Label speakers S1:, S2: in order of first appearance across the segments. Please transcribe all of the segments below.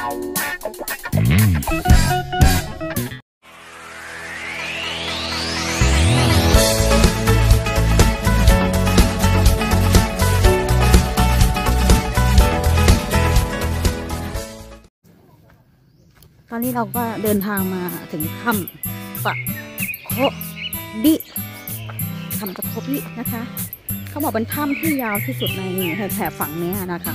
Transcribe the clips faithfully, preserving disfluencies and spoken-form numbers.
S1: ตอนนี้เราก็เดินทางมาถึงถ้ำปะโคบิถ้ำปะโคบินะคะ เขาบอกเป็นถ้ำที่ยาวที่สุดในแถบฝั่งนี้นะคะ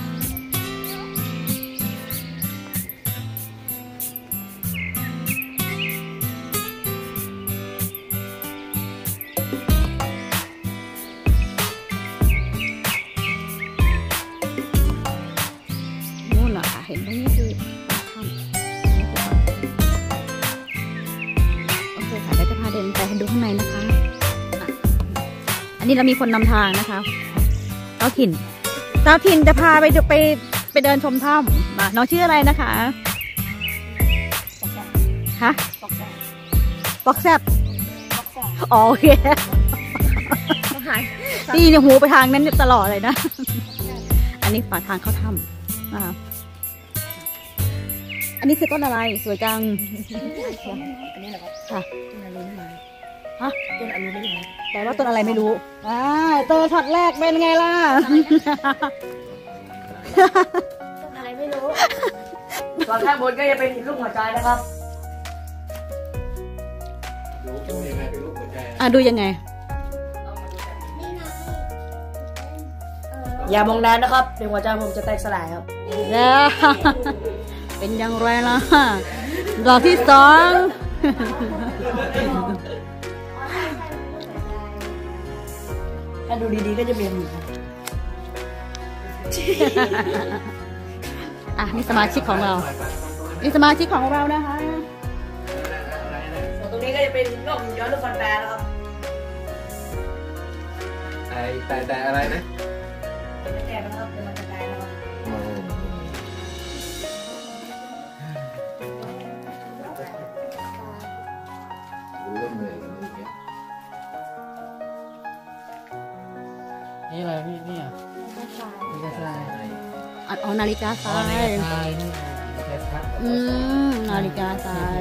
S1: นู่นน่ะค่ะเห็นตรงนี้คือถ้ำโอเคค่ะเดี๋ยวจะพาเดินไปดูข้างในนะคะอันนี้เรามีคนนำทางนะคะเจ้าถิ่นเจ้าถิ่นจะพาไปไปไปเดินชมถ้ำน้องชื่ออะไรนะคะฮะปอกแซบอ๋อโอเคตีในหูไปทางนั้นตลอดเลยนะอันนี้ปากทางเข้าถ้ำนะคะอันนี้คือต้นอะไรสวยจัง
S2: อันนี้เหรอครับ
S1: ค่ะ
S2: ต้นอะไรไม่มา
S1: ฮะ
S2: ต้นอะไรไม่มา
S1: แต่ว่าต้นอะไรไม่รู้อ่าเจอช็อตแรกเป็นไงล่ะ
S2: ต้นอะไรไม่รู้ตอนข้างบนก็จะเป็นลูกหัวใจนะครับ
S3: ดูยังไงเป็นรูปหัวใจ
S1: อ่ะดูยังไง
S2: อย่ามองนานนะครับเดี๋ยวหัวใจผมจะแตกสลายครับ
S1: เป็นอย่างไรล่ะดอกที่สอง
S2: ถ้าดูดีๆก็จะเป็น
S1: อ่ะนี่สมาชิกของเรานี่สมาชิกของเรานะคะ
S2: ตรงนี้ก็จะเป็นโลกหินย้อนลูกฟันแปรแล้วครับ
S3: ไอแต่แต่อะไรนะ
S2: เป็นแก่แล้วครับเป็นมันจะตายแล้ว
S3: ดูเริ่มเหนื่อยกันอย่างเงี้ย
S4: นี่อะไรพี่นี่อ่ะนาฬิกาทราย
S1: อ๋อนาฬิกาทรายอืมนาฬิกาทราย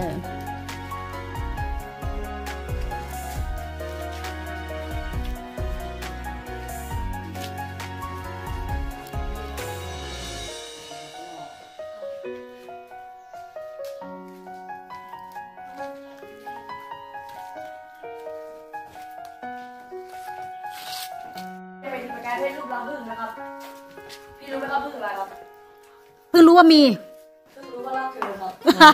S2: เป็นประกายให้รูปรังผึ้งนะครับพี่รู้ไหมครับผึ้งอะไรครับ
S1: เพิ่งรู้ว่ามี
S2: เพิ่งรู้ว่ารักคือครับ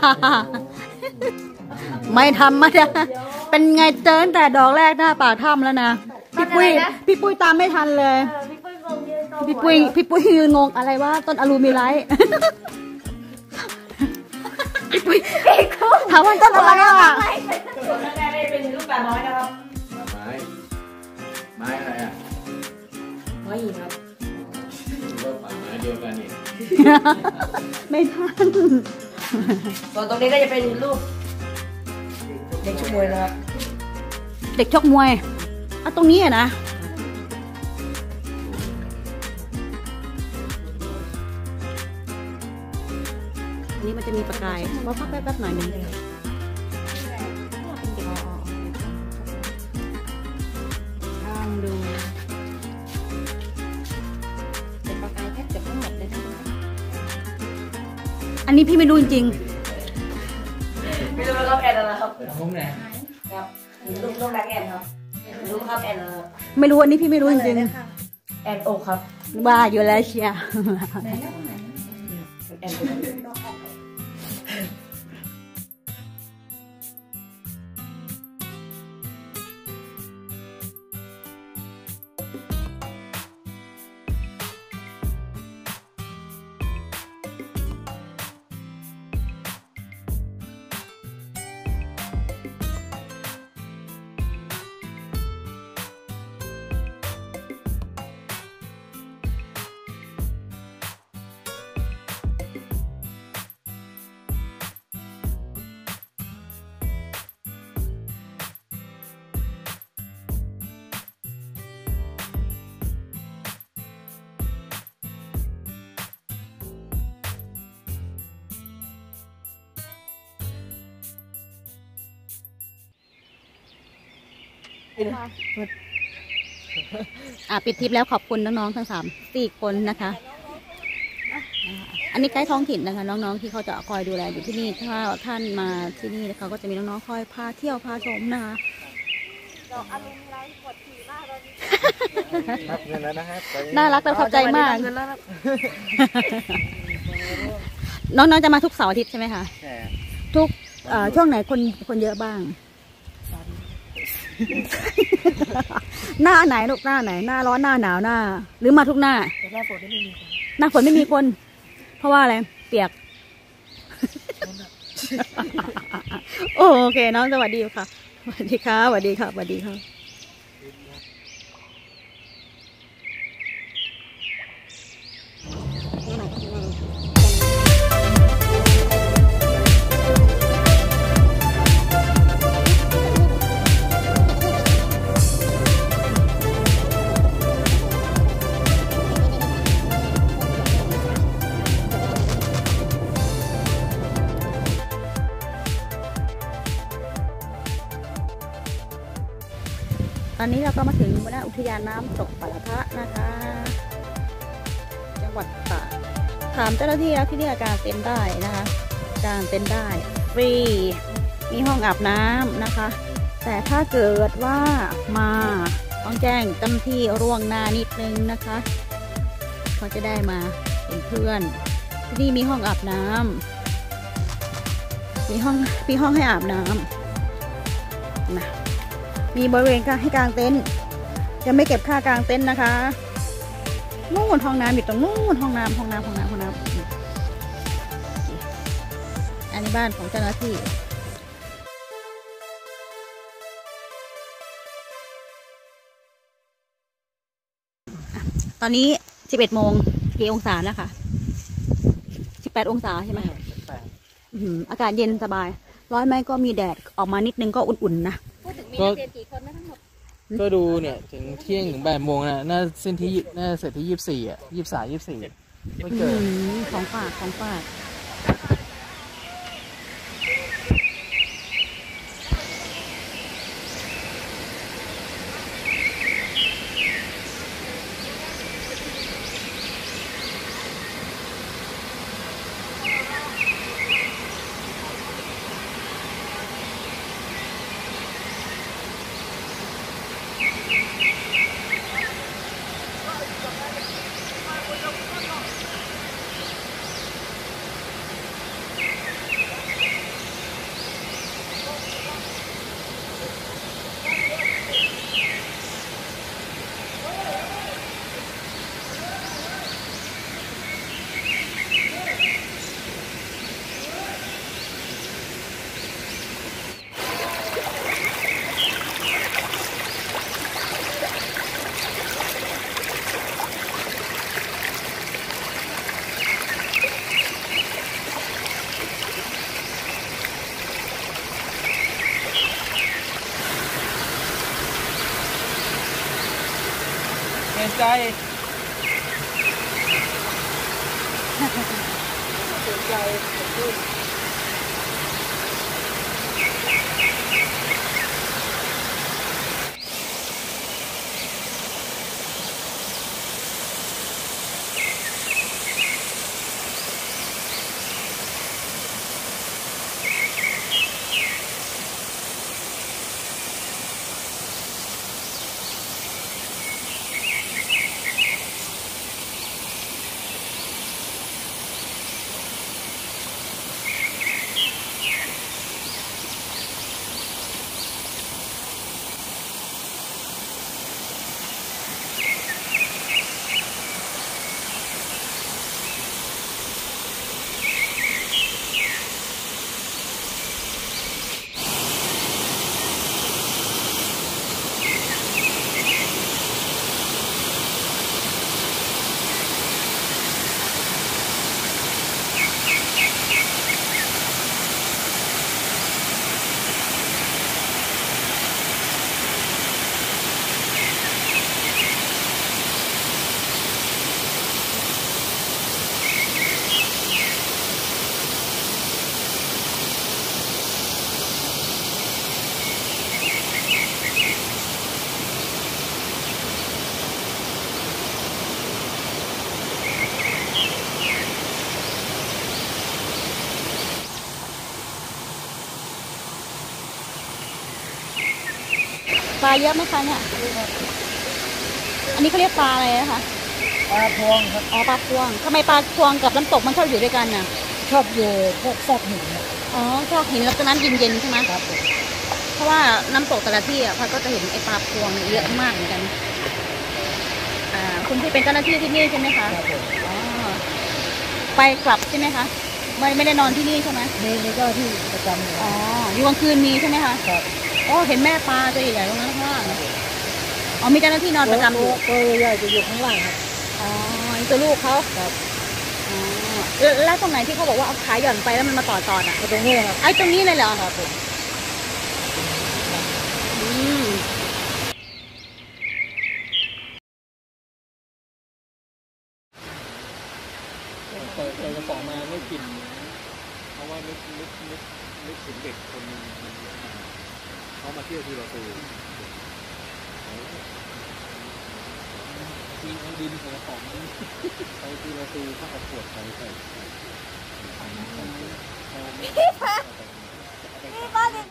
S1: ไม่ทำมาเนี่ยเป็นไงเจอตั้งแต่ดอกแรกหน้าปากถ้ำแล้วนะพี่ปุ้ยพี่ปุ้ยตามไม่ทันเลยพี่ปุ้ยพี่ปุ้ยยืนงงอะไรว่าต้นอลูมิไลท์พี่ปุ้ยถามว่าต้นอะไรอ่ะ
S2: ส่วนแรกๆเป็นรูปป่าน้อยนะครับ
S3: ไม้ไม้อะไรอ่ะ
S2: ไม้หินครับ
S3: ก็ป่าไม้เดียวกันนี่
S1: ไม่ทัน
S2: ส่วนตรงนี้ก็จะเป็นรูปเด็กชกมวยนะครับ
S1: เด็กชกมวยอ่ะตรงนี้อะนะอันนี้มันจะมีประกายว่าพักแป๊บๆหน่อยนึงช่างดูเป็นประกายแทบจะทั้งหมดเลยอันนี้พี่ไม่รู้จริง
S2: ๆไม่รู้ว่าเขาแอนอะไรครับ
S4: ผมไหน
S2: ครับลูกลูกนักแอนครับรู้ครับแอนอะไร
S1: ไม่รู้อันนี้พี่ไม่รู้จริง
S2: แอนโอครับ
S1: ว่าอยู่แล้วเชียร์
S2: แอน
S1: อ่ะปิดทริปแล้วขอบคุณน้องๆทั้งสามสี่คนนะคะ อันนี้ไกด์ท้องถิ่นนะคะน้องๆที่เขาจะคอยดูแลอยู่ที่นี่ถ้าท่านมาที่นี่เขาก็จะมีน้องๆคอยพาเที่ยวพาชมนะคะน่ารักและขอบใจมาก น้องๆจะมาทุกเสาร์อาทิตย์ใช่ไหมคะทุกช่วงไหนคนคนเยอะบ้าง หน้าไหนลูกหน้าไหนหน้าร้อนหน้าหนาวหน้าหรือมาทุกหน้าหน้าฝนไม่มีคนหน้าฝนไม่มีคน เพราะว่าอะไรเปียก โอเคน้องสวัสดีค่ะสวัสดีค่ะสวัสดีค่ะสวัสดีค่ะตอนนี้เราก็มาถึงณอุทยานน้ำตกปะละทะนะคะจังหวัดตากถามเจ้าหน้าที่แล้วที่นี่กางเต็นท์ได้นะคะกางเต็นท์ได้ฟรีมีห้องอาบน้ำนะคะแต่ถ้าเกิดว่ามาต้องแจ้งเจ้าหน้าที่ล่วงหน้านิดนึงนะคะเขาจะได้มาเป็นเพื่อนที่นี่มีห้องอาบน้ำมีห้องมีห้องให้อาบน้ำนะมีบริเวณให้กางเต็นท์จะไม่เก็บค่ากางเต็นท์นะคะนู่นห้องน้ำอยู่ตรงนู่นห้องน้ำห้องน้ำห้องน้ำห้องน้ำอันนี้บ้านของเจ้าหน้าที่ตอนนี้สิบเอ็ดโมงกี่องศาแล้วค่ะสิบแปดองศาใช่ไหมอากาศเย็นสบายร้อนไหมก็มีแดดออกมานิดนึงก็อุ่นๆนะ
S4: ก็ก็ดูเนี่ยถึงเที่ยงถึงบ่ายโมงนะน่าเส้นที่น่าเสร็จที่ยี่สิบสี่อ่ะยี่สิบสามยี่สิบสี่ไม่เกิน
S1: ของฝากของฝาก
S4: ใจ
S1: ปลาเยอะไหมคะเนี่ยอันนี้เขาเรียกปลาอะไรนะคะ
S2: ปลาพวงครับ
S1: อ๋อปลาพวงทำไมปลาพวงกับน้ำตกมันชอบอยู่ด้วยกันน่ะ
S2: ชอบอยู่พวกซอกหิน
S1: อ๋อซอกหินแล้วก็น้ำเย็นๆใช่ไหม
S2: ครับ
S1: เพราะว่าน้ำตกแต่ละที่อ่ะพัดก็จะเห็นไอปลาพวงเยอะมากเหมือนกันอ่าคุณพี่เป็นเจ้าหน้าที่ที่นี่ใช่ไหมคะ
S2: ครับผม
S1: อ๋อไปกลับใช่ไหมคะไม่ไม่ได้นอนที่นี่ใช่ไหม
S2: มีมีเจ้าที่ประจำอยู่
S1: อ๋ออยู่กลางคืนมีใช่ไหมคะ
S2: ครับ
S1: อ๋อเห็นแม่ปลาตัวใหญ่ๆตรงนั้นข้างล่างอ๋อมีเจ้าหน้าที่นอนประจำอยู่
S2: ตัวใหญ่จะอยู่ข้างล่างครับ
S1: อ๋อนี่ตัวลูกเขา
S2: ครับ
S1: อ๋อแล้วตรงไหนที่เขาบอกว่าเอาขาหย่อนไปแล้วมันมาต่อต่ออ่ะ
S2: ตรงนี้ครับ
S1: ไอ้ตรงนี้เลยเหรอ
S2: ครับผม
S1: อืม
S4: เปิดกระป๋องมาไม่กินเพราะว่านึกนึกนึกนึกถึงเด็กคนนึงเขามาเที่ยวที่เราตูมีเอาดินใส่กระป๋องไปที่เราตูก็เอาขวดใส่ใส่พี่พาพี่พาดิ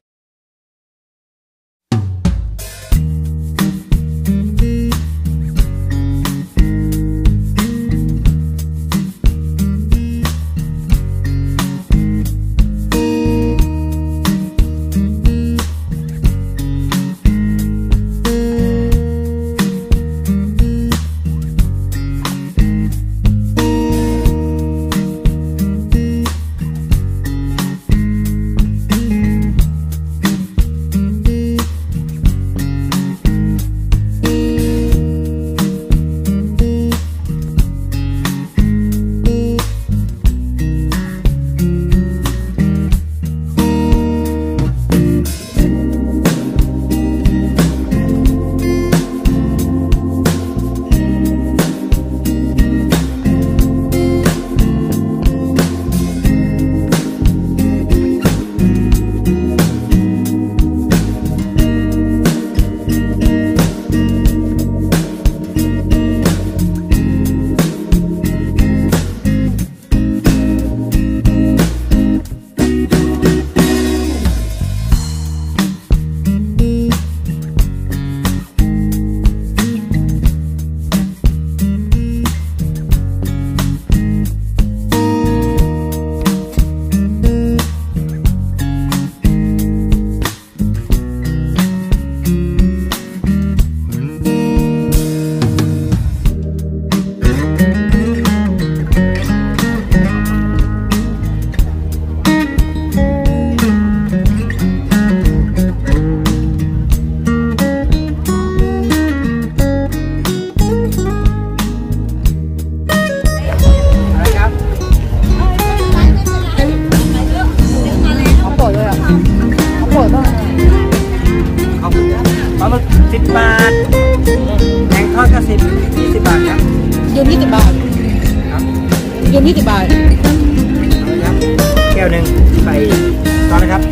S2: สิบบาทแกงทอดก็สิบยี่สิบบาทครับ
S1: ยืมยี่สิบบาท
S2: ครับ
S1: ยืมยี่สิบบาท
S2: ครับแก้วหนึ่งใส่ตอนนะครับ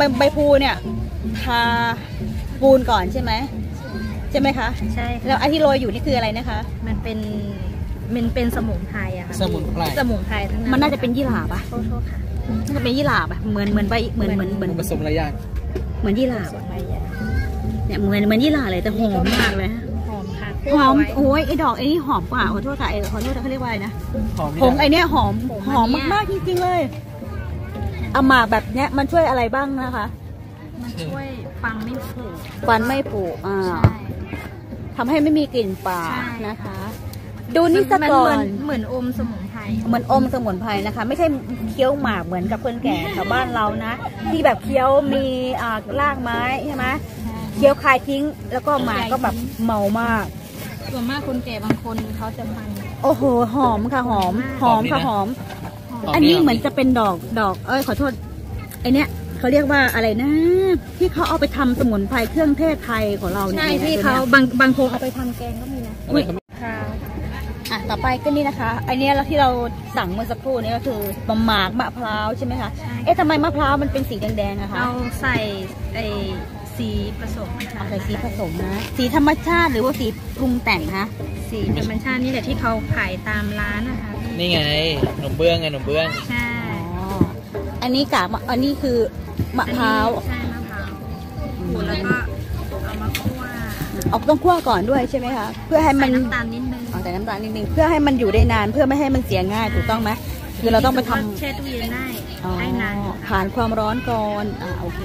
S1: ใบใบพลูเนี่ยทาปูนก่อนใช่ไหมใช่ไหมคะ
S2: ใช่
S1: แล้วไอที่โรยอยู่นี่คืออะไรนะคะ
S2: มันเป็นมันเป็นสมุนไพรอะค่ะ
S4: สมุนไพร
S2: สมุนไพรทั้งนั้น
S1: มันน่าจะเป็นยี่หร่าปะ
S2: โทษโทษค่ะ
S1: น่าจะเป็นยี่หร่าปะเหมือนเหมือนใบเหมือนเหมือนเหมือน
S4: ผสมอะไรอย่าง
S1: เหมือนยี่หร่าเนี่ยเหมือนเหมือนยี่หร่าเลยแต่หอมมากเลย
S2: หอมค่ะ
S1: หอมโอ้ยไอ้ดอกไอ้นี่หอมกว่าขอโทษค่ะไอ้ขอโทษเขาเรียกว่าอะไรนะผงไอ้นี่หอมหอมมากๆจริงๆเลยเอาหมากแบบเนี้ยมันช่วยอะไรบ้างนะคะ
S2: มันช่วยฟันไม่ผุ
S1: ฟันไม่ผุอ่าทำให้ไม่มีกลิ่นปากนะคะดูนี่สะก่อน
S2: เหมือนอมสมุนไพร
S1: เหมือนอมสมุนไพรนะคะไม่ใช่เคี้ยวหมากเหมือนกับคนแก่แถวบ้านเรานะที่แบบเคี้ยวมีอ่ารากไม้ใช่ไหมเคี้ยวคายทิ้งแล้วก็หมากก็แบบเมามาก
S2: ส่วนมากคนแก่บางคนเขาจะฟัน
S1: โอ้โหหอมค่ะหอมหอมค่ะหอมอันนี้เหมือนจะเป็นดอกดอกเอ้ยขอโทษไอเนี้ยเขาเรียกว่าอะไรนะที่เขาเอาไปทำสมุนไพรเครื่องเทศไทยของเราเนี่ย
S2: ใช่ที่เขาบางบางคนเอาไปทำแกงก็มีนะ
S1: อุ้ยค่ะอ่ะต่อไปก็นี่นะคะไอเนี้ยเราที่เราสั่งเมื่อสักครู่นี้ก็คือมะหมากมะพร้าวใช่ไหมคะเอ๊ะทำไมมะพร้าวมันเป็นสีแดงๆอะคะ
S2: เราใส่ไอสีผสม
S1: เอาใส่สีผสมนะสีธรรมชาติหรือว่าสีปรุงแต่งคะ
S2: สีธรรมชาตินี่แหละที่เขาขายตามร้านนะคะ
S4: นี่ไงขนมเบื้องไงขนมเบื้อง
S2: ใช่
S1: อันนี้กะอันนี้คือมะพร้าว
S2: ใช่มะพร้าวขูดแล้วก็เอามาคั่ว
S1: เอาต้องคั่วก่อนด้วยใช่ไหมคะเพื่อให้มัน
S2: น้ำตาลนิดนึง
S1: เอาแต่น้ำตาลนิดนึงเพื่อให้มันอยู่ได้นานเพื่อไม่ให้มันเสียง่ายถูกต้องไหมคือเราต้องไปทำ
S2: แช่ตู้เย็นได้ได้นาน
S1: ผ่านความร้อนก่อนอ่าโอเค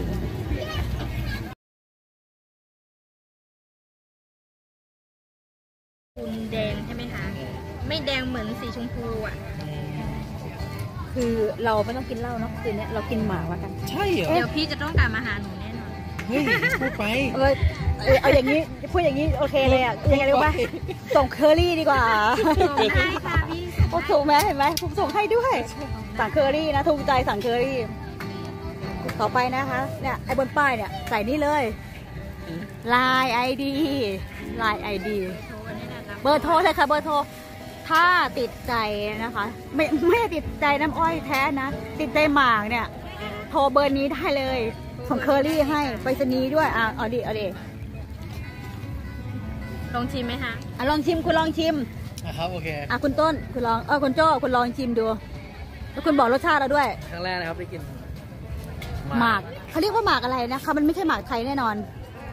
S2: ปูนแดงใช่ไหมคะไม่แดงเหมือนสีชมพูอ่ะ
S1: คือเราไม่ต้องกินเหล้าเนาะคืนนี้เรากินหมาแล้วกัน
S4: ใช่เหรอ
S2: เดี๋ยวพี่จะต้องกลับมาหาหนูแน่นอน
S4: เฮ้ยพูดไป
S1: เออเอาอย่างนี้พูดอย่างนี้โอเคเลยอ่ะยังไงรู้ป่ะส่งเคอรี่ดีกว่า
S2: ส่งให้ค่ะพี่
S1: โอ้ถูกไหมเห็นไหมผมส่งให้ด้วยสั่งเคอรี่นะถูกใจสั่งเคอรี่ต่อไปนะคะเนี่ยไอ้บนป้ายเนี่ยใส่นี่เลยไลน์ไอดีไลน์ไอดีเบอร์โทรเลยค่ะเบอร์โทรถ้าติดใจนะคะไม่ไม่ติดใจน้ำอ้อยแท้นะติดใจหมากเนี่ยโทรเบอร์นี้ได้เลยส่งเคอรี่ให้ไปสนีด้วยอ่ะเอาดิเอาดิ
S2: ลองชิมไหมคะ
S1: อ่ะลองชิมคุณลองชิม
S4: นะครับโอเค
S1: อ่ะคุณต้นคุณลองเออคุณโจ้คุณลองชิมดูแล้วคุณบอกรสชาติเราด้วย
S4: ครั้งแรกนะครับได้กิน
S1: หมากเขาเรียกว่าหมากอะไรนะคะมันไม่ใช่หมากไทยแน่นอน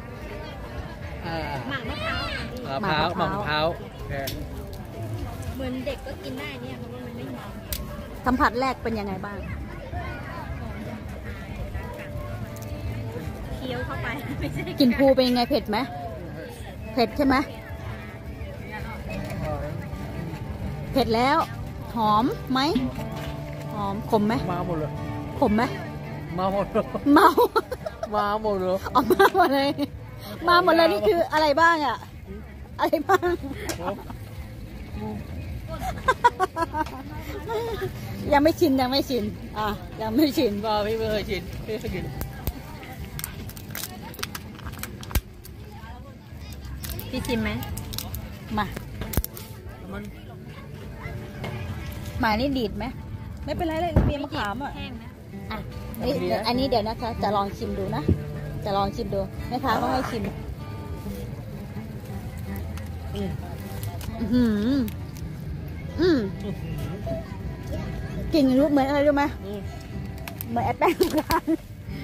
S2: หมากมะพร้าว
S4: มะพร้าวหมากมะพร้าว
S2: เหมือนเด็กก็กินได้เนี่ยเพราะว่ามันไม่หอม
S1: สัมผัสแรกเป็นยังไงบ้าง
S2: เคี้ยวเข้าไป
S1: กินภูเป็นยังไงเผ็ดไหมเผ็ดใช่ไหมเผ็ดแล้วหอมไหมหอมขมไหม
S4: มาหมดเลย
S1: ขมไหม
S4: มาหมดเลย
S1: เมา
S4: มาหมดเลย
S1: ออกมาหมดเลยมาหมดเลยนี่คืออะไรบ้างอะอะไรบ้างยังไม่ชินยังไม่ชินอ่ะยังไม่ชิน
S4: ว่าพี่ไม่เคยชินพี่เคยกิน
S2: พี่ชิมไหม
S1: มาหมายนี่ดีดไหมไม่เป็นไรเลยเบียร์มะขามอ่ะอ่ะอันนี้เดี๋ยวนะคะจะลองชิมดูนะจะลองชิมดูแม่ค้าก็ให้ชิมอืมอืมกลิ่นรู้เหมือนอะไรรู้ไหมเหมือนแอปแป้งสงกรานต์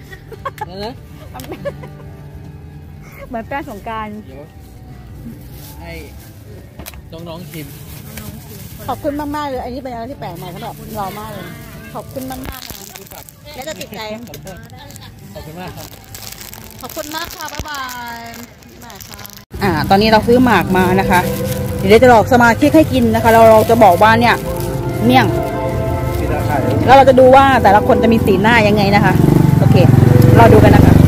S1: เหมือนแป้งสงกรานต์
S4: ให้น้องๆชิม
S1: ขอบคุณมากๆเลยอันนี้เป็นอะไรที่แปลกใหม่สำหรับเรามากเลยขอบคุณมากๆนะและจะติดใจ
S4: ขอบคุณมากครับ
S1: ขอบคุณมากค่ะบ๊ายบายมาค่ะอ่าตอนนี้เราซื้อหมากมานะคะเดี๋ยวจะหลอกสมาชิกให้กินนะคะเราเราจะบอกว่าเนี่ยเมี่ยงแล้วเราจะดูว่าแต่ละคนจะมีสีหน้ายังไงนะคะโอเคเราดูกันนะคะ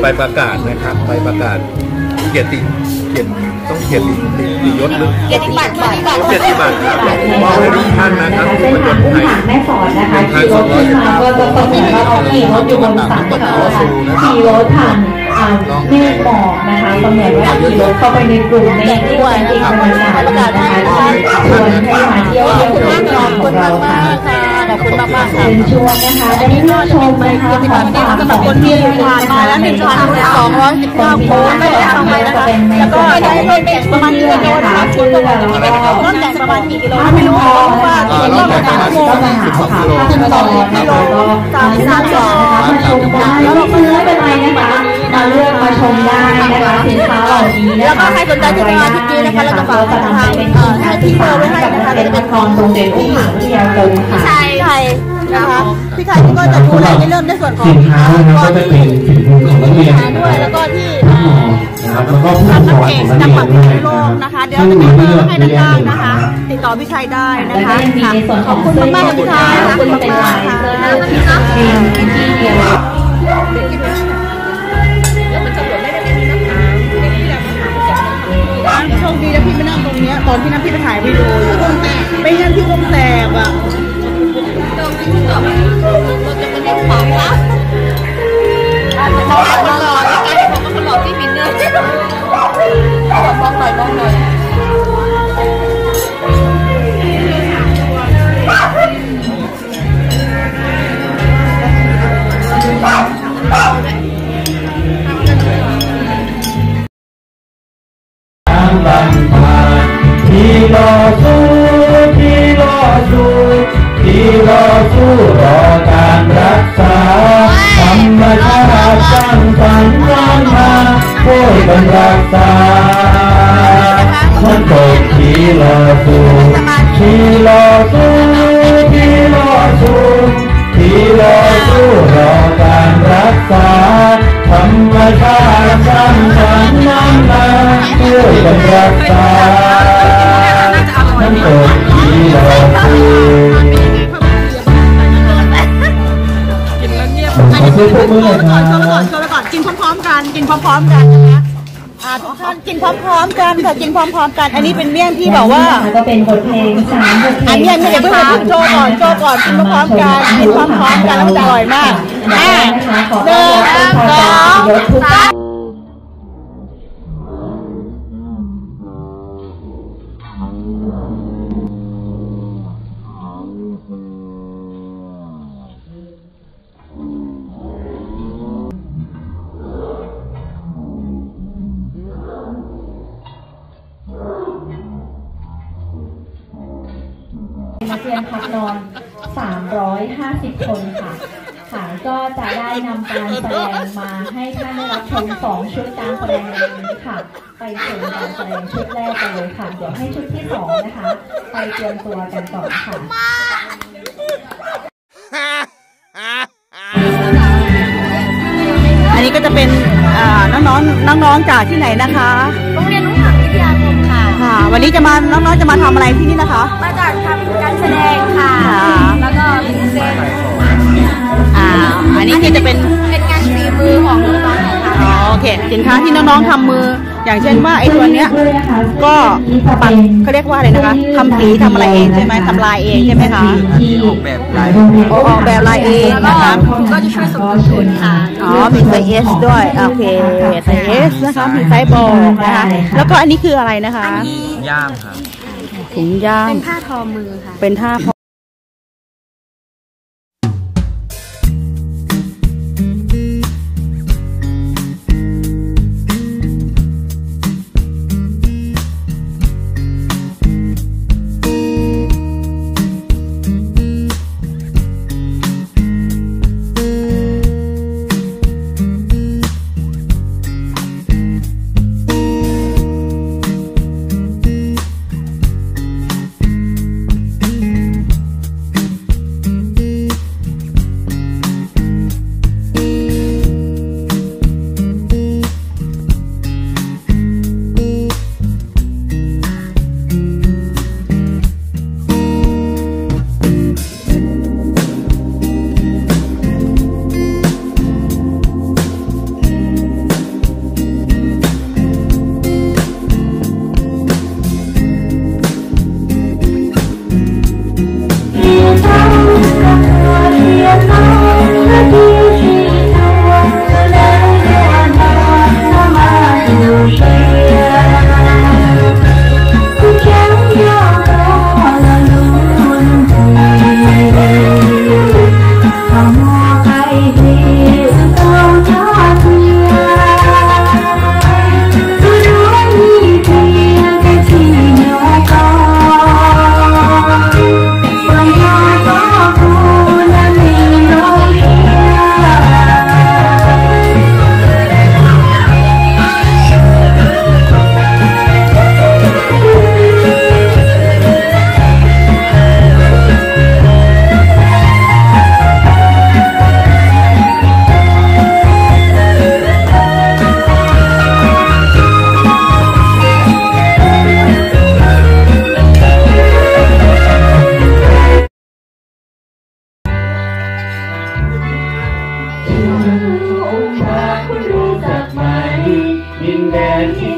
S5: ใบประกาศนะครับใบประกาศเกียรติเกียรติต้องเกียรติยศหรือ
S2: เกียรติบัตรเกียรติบัตร
S5: เกียรติบัตรครับมอบให้ทุกท่านนะครับทุกคนไทย
S6: แม่สอนนะคะขี่รถขึ้นมาก็จะต้องเหมือนว่าเราขี่รถอยู่บนสันเขาค่ะขี่รถผ่านเมฆหมอกนะคะเสมือนว่าขี่รถเข้าไปในกลุ่มเมฆที่เป็นอีกบรรยากาศนะคะชวนให้มาเที่ยวเที่ยวชมของเราค่ะ
S1: ขอบคุณมากมากค่ะ
S6: เป็นช่วงนะคะได้เที่ยวชมนะคะของฝากของที่ผ่านมาแล้วหนึ่งพันสองร้อยสิบเก้าคนไม่ได้ทำไปนะคะแล้วก็ได้ได้เป็นประมาณกิโลนะคะชื่อแล้วก็ต้นแต่ประมาณกี่กิโลไม่รู้ว่าต้นแต่ประมาณสิบสองกิโลสิบสองกิโลสามสามสองนะคะมาชมได้แล้วเราซื้อไม่เป็นไรนะคะมาเลือกมาชมได้นะคะสินค้าเหล่านี้นะคะแล้วก็ใครสนใจที่จะมาที่นี่นะคะเราจะฝากทางเอ่อให้ที่เบอร์ไว้ให้นะคะเป็นละครโรงเรียนอุ้มหางวิทยาคมค่ะ
S1: ใช่ใช่นะคะพี่ไข่นี่ก็จะดูแลในเรื่องในส่วนของ
S7: สินค้านะครับก็จะเป็นสินค้าของนักเรียน
S1: ด้วยแล้วก็ที่
S7: ทั้งหมดนะครับแล้วก็ผู้สอนของนักเรียนด้วย
S1: จังหวัดพิษณุโล
S7: นะ
S1: ก
S7: ครับ
S1: นะคะเดี๋ยวจะมีเบอร์ให้ด้านล่างนะคะ ติดต่อพี่ชัยได้นะ
S6: แล้วก็
S1: คะ
S6: ยังมีในส่วนของ
S1: ขอบคุณมากๆพี่ชัยขอบคุณมากๆค่ะ
S6: เป็นที่เดียว
S1: โชคดีนะพี่ไปนั่งตรงเนี้ยตอนที่นั่งพี่ไปถ่ายวิดีโออยู่ไปนั่งที่วงแตกอ่ะตรงที่ต่อเราจะมาเล่นของแล้วมองหล่อหล่อแล้วกันมองหล่อที่บินเนอร์มองหน่อยมองหน่อย
S7: ที่รอสู้ที่รอสู้ที่รอสู้รอการรักษาธรรมชาติสร้างสรรค์งานมาช่วยกันรักษามันตกที่รอสู้ที่รอสู้ที่รอสู้ที่รอสู้รอการรักษาธรรมชาติสร้างสรรค์งานมาช่วยกันรักษามันตกที่รอสู้ขอเสียงปรบมือหน่อยค
S1: โช
S7: รั
S1: ว์ไปก่อน
S7: บ
S1: โชว์ไปก่อนกินพร้อมๆกันกินพร้อมๆกันนะคะอ่าทุกท่านกินพร้อมๆกันค่ะกินพร้อมๆกันอันนี้เป็นเมี่ยงที่แบบว่า
S6: ก็เป็นบทเพลงสามบทเพลง
S1: อันนี้อันนี้เดี๋ยวเพิ่งเพิ่งโชว์ก่อนโชว์ก่อนกินพร้อมๆกันกินพร้อมๆกันแล้วมันจะอร่อยมากอ่าหนึ่งสองสาม
S6: นักเรียนพักนอนสามร้อยห้าสิบคนค่ะค่ะก็จะได้นำการแสดงมาให้ท่านได้รับชมสองชุดการแสดงในวันนี้ค่ะไปชมการแสดงชุดแรกกันเลยค่ะเดี๋ยวให้ชุดที่สองนะคะไปเตรียมตัวกันก่อนค่ะ
S1: อันนี้ก็จะเป็นอ่าน้องๆน้องๆจากที่ไหนนะคะ
S2: โรงเรียนอุ้มหางวิทยาคมค่ะ
S1: ค่ะ วันนี้จะมาน้องๆจะมาทำอะไรที่นี่นะคะ
S2: มาจากทำการแสดงค่ะ
S1: ค่ะ
S2: แล้วก็พิเศษ
S1: อ่าอันนี้คือจะเป็น
S2: เป็นงานฝีมือของน้องๆของเรา
S1: อ๋อโอเคสินค้าที่น้องๆทำมือ อย่างเช่นว่าไอ้ตัวเนี้ยก็ปักเขาเรียกว่าอะไรนะคะทำสีทำอะไรเองใช่ไหมทำลายเองใช่ไหมคะ
S4: ออกแบบลาย
S1: ออกแบบลายเองนะคะ
S2: ก็จะช่วยสมทบทุนค่ะ
S1: อ๋อมีไซส์ S ด้วยโอเคไซส์ S นะคะมีไซส์บอกนะคะแล้วก็อันนี้คืออะไรนะคะ
S4: ย่ามครับ
S1: ถุงย่าม
S2: เป็นผ้าทอมือค่ะ
S1: เป็นท่าพอ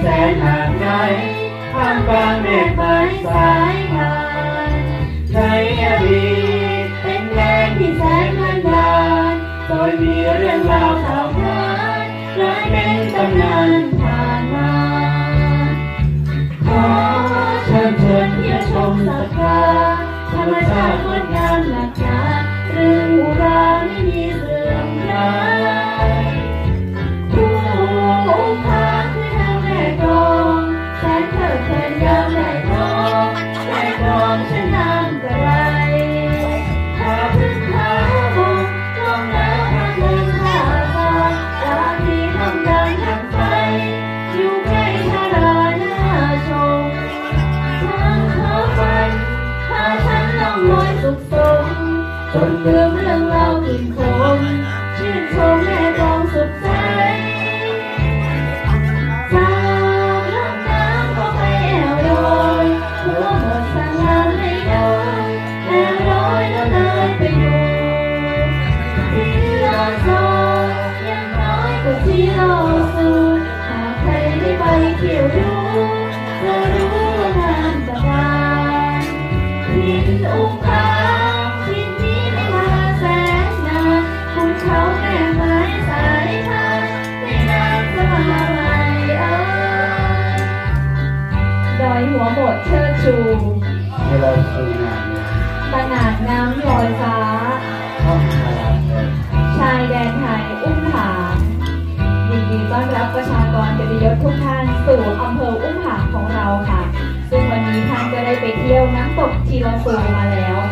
S7: แสนห่างไกลท่ามกลางเมฆไม้สายทานในอดีตเป็นแดนที่แสนมันดานโดยมีเรื่องราวข่าวคราวกลายเป็นตำนานผ่านมาขอเชิญชวนเที่ยวชมสักการธรรมชาติงดงามหลากหลายเรื่องอุราไม่มีเสื่อมคลายผู้องค์พาคือทางแม่กองแสนเถิดเทินยาวใหญ่ทองแม่กองฉันนำกระไรพาพื้นขาวบงลงแล้วทางเดินท่าทางตาที่ทำดังทางไฟอยู่ใกล้ทาราหน้าชมทางเขาฝันพาฉันล่องลอยสุขสมจนลืมเรื่องเล่าอื่นคมชื่นชมแม่กองสุดใจจากลำน้ำก็ไปแอวลอยหัวหมดสัญญาณไม่โดนแอวลอยแล้วเดินไปดูที่ลอโซยังน้อยกว่าที่ลอสูหากใครได้ไปเที่ยวดูจะรู้ว่างานตะการทินอุ้งผาทินนี้ไม่มาแสนนานภูเขาแม่ไม้สายทานไม่นานจะมาใหม่เอ่ยดอยหัวหมดเชิดชู
S5: ให้เราดูงาน
S7: ตะหนาดน้ำลอยฟ้า
S5: ห้องทาง
S7: ชายแดนไทยอุ้มผางยินดีต้อนรับประชากรเกียรติยศทุกท่านสู่อำเภออุ้มผางของเราค่ะซึ่งวันนี้ท่านก็ได้ไปเที่ยวน้ำตกทีลอซูมาแล้ว